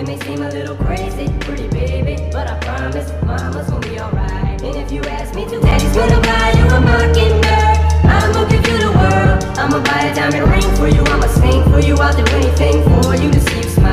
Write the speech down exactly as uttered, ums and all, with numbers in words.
It may seem a little crazy, pretty baby, but I promise mama's gonna be alright. And if you ask me to, daddy's gonna buy you a mockingbird. I'ma give you the world. I'ma buy a diamond ring for you. I'ma sing for you. I'll do anything for you to see you smile.